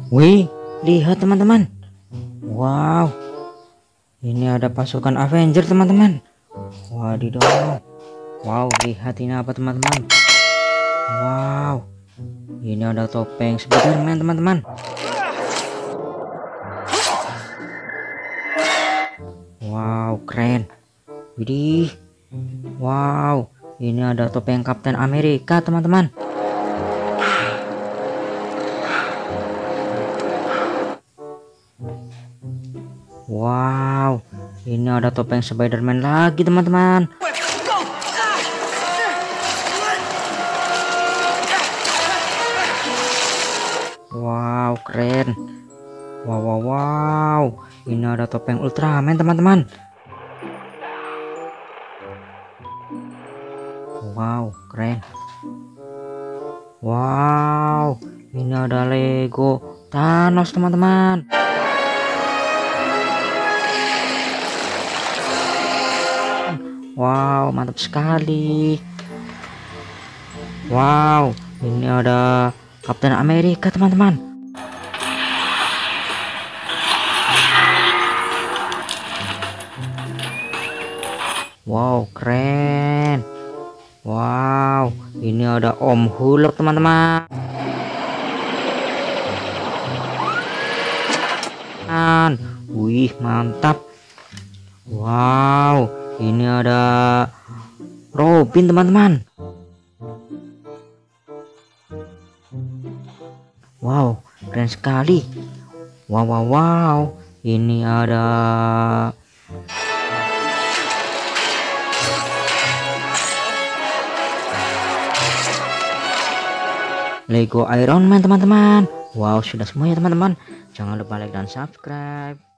Wih, lihat teman-teman. Wow, ini ada pasukan Avenger teman-teman. Wadidaw. Wow, lihat ini apa teman-teman. Wow, ini ada topeng Spiderman teman-teman. Wow, keren. Widih. Wow, ini ada topeng Kapten Amerika teman-teman. Wow, ini ada topeng Spiderman lagi teman-teman. Wow, keren. Wow, wow, wow. Ini ada topeng Ultraman teman-teman. Wow, keren. Wow, ini ada Lego Thanos teman-teman. Wow, mantap sekali. Wow, ini ada Kapten Amerika teman-teman. Wow, keren. Wow, ini ada Om Hulk teman-teman. Wih, mantap. Wow, ini ada Robin teman-teman. Wow, keren sekali. Wow, wow, wow. Ini ada Lego Iron Man teman-teman. Wow, sudah semuanya teman-teman. Jangan lupa like dan subscribe.